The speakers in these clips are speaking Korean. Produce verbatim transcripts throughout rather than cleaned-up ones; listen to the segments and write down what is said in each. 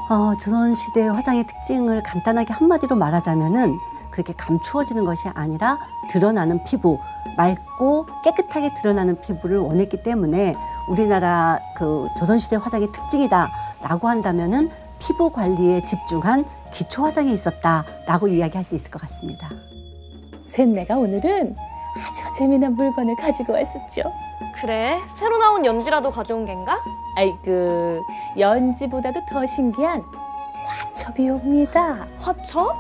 어, 조선시대 화장의 특징을 간단하게 한마디로 말하자면은 그렇게 감추어지는 것이 아니라 드러나는 피부, 맑고 깨끗하게 드러나는 피부를 원했기 때문에 우리나라 그 조선시대 화장의 특징이다라고 한다면은 피부 관리에 집중한 기초 화장이 있었다라고 이야기할 수 있을 것 같습니다. 셋내가 오늘은 아주 재미난 물건을 가지고 왔었죠. 그래? 새로 나온 연지라도 가져온 겐가? 아이고, 연지보다도 더 신기한 화첩이 옵니다. 화첩?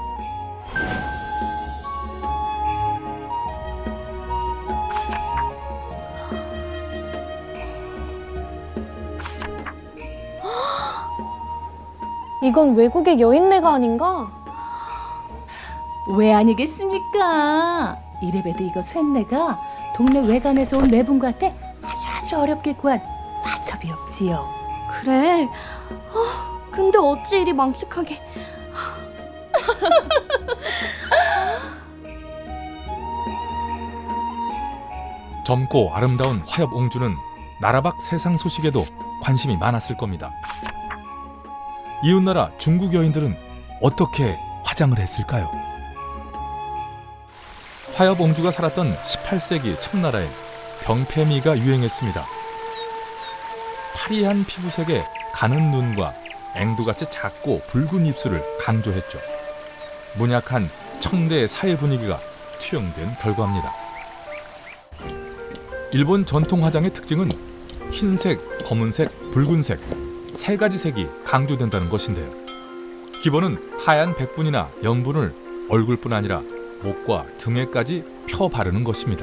이건 외국의 여인네가 아닌가? 왜 아니겠습니까? 이래봬도 이거 셋내가 동네 외관에서 온 매분과한테 아주 아주 어렵게 구한 화첩이 없지요. 그래? 어, 근데 어찌 이리 망측하게. 젊고 아름다운 화엽옹주는 나라 밖 세상 소식에도 관심이 많았을 겁니다. 이웃나라 중국 여인들은 어떻게 화장을 했을까요? 화엽옹주가 살았던 십팔 세기 청나라에 병폐미가 유행했습니다. 파리한 피부색에 가는 눈과 앵두같이 작고 붉은 입술을 강조했죠. 문약한 청대의 사회 분위기가 투영된 결과입니다. 일본 전통 화장의 특징은 흰색, 검은색, 붉은색 세 가지 색이 강조된다는 것인데요. 기본은 하얀 백분이나 염분을 얼굴뿐 아니라 목과 등에까지 펴 바르는 것입니다.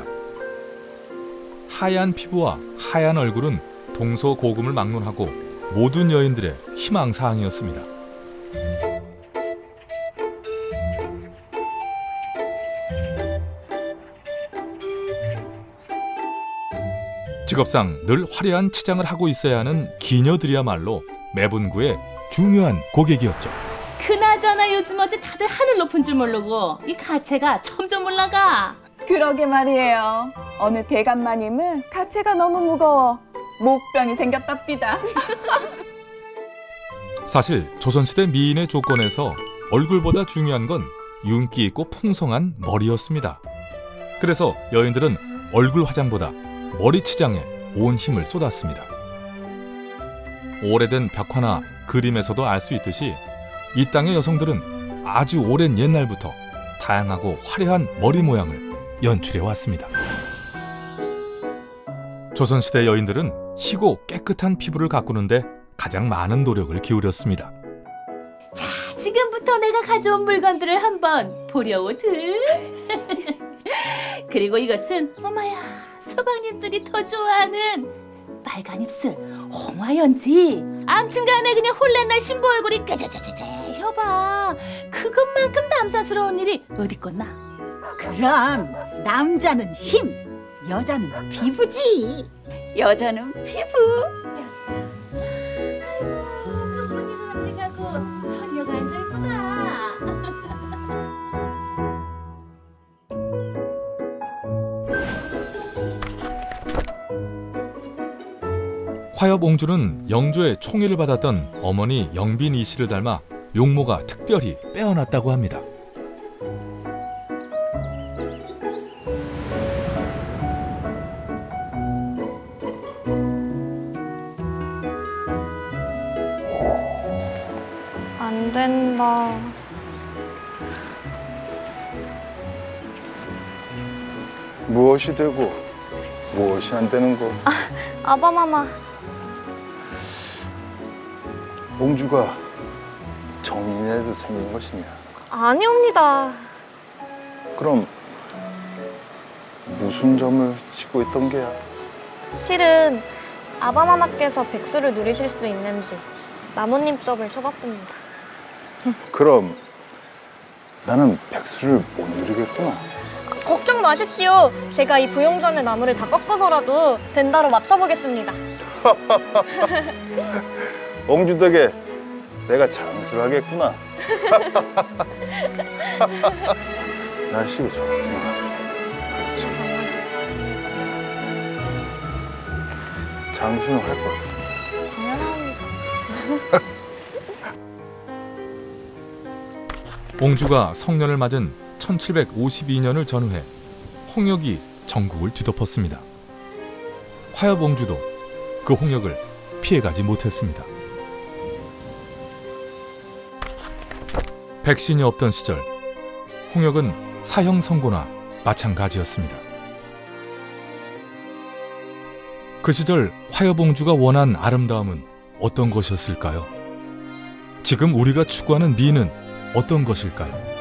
하얀 피부와 하얀 얼굴은 동서고금을 막론하고 모든 여인들의 희망사항이었습니다. 직업상 늘 화려한 치장을 하고 있어야 하는 기녀들이야말로 매분구의 중요한 고객이었죠. 그나저나 요즘 어째 다들 하늘 높은 줄 모르고 이 가채가 점점 올라가. 그러게 말이에요. 어느 대감마님은 가채가 너무 무거워 목병이 생겼답디다. 사실 조선시대 미인의 조건에서 얼굴보다 중요한 건 윤기 있고 풍성한 머리였습니다. 그래서 여인들은 얼굴 화장보다 머리 치장에 온 힘을 쏟았습니다. 오래된 벽화나 그림에서도 알 수 있듯이 이 땅의 여성들은 아주 오랜 옛날부터 다양하고 화려한 머리 모양을 연출해 왔습니다. 조선시대 여인들은 희고 깨끗한 피부를 가꾸는데 가장 많은 노력을 기울였습니다. 자, 지금부터 내가 가져온 물건들을 한번 보려오들. 그리고 이것은 어머야, 서방님들이 더 좋아하는 빨간 입술 홍화연지. 암튼간에 그냥 홀레날 신부 얼굴이 꾀자자자자 여봐. 그것만큼 남사스러운 일이 어디 껐나? 그럼 남자는 힘, 여자는 피부지. 여자는 피부. 부모님은 어디 가고 선녀가 앉아있구나. 화엽옹주는 영조의 총애를 받았던 어머니 영빈이 씨를 닮아 용모가 특별히 빼어났다고 합니다. 안 된다. 무엇이 되고 무엇이 안 되는 거? 아, 아바마마. 옹주가 정인이라도 생긴 것이냐? 아니옵니다. 그럼 무슨 점을 짓고 있던 게야? 실은 아바마마께서 백수를 누리실 수 있는지 나무님 쪽을 쳐봤습니다. 그럼 나는 백수를 못 누리겠구나. 걱정 마십시오. 제가 이 부용전의 나무를 다 꺾어서라도 된다로 맞춰보겠습니다. 옹주 덕에 내가 장수를 하겠구나. 날씨가 좋구나. 그렇지. 장수는 할 것 같아. 당연합니다. 옹주가 성년을 맞은 천칠백오십이 년을 전후해 홍역이 전국을 뒤덮었습니다. 화엽옹주도 그 홍역을 피해가지 못했습니다. 백신이 없던 시절, 홍역은 사형 선고나 마찬가지였습니다. 그 시절 화엽옹주가 원한 아름다움은 어떤 것이었을까요? 지금 우리가 추구하는 미는 어떤 것일까요?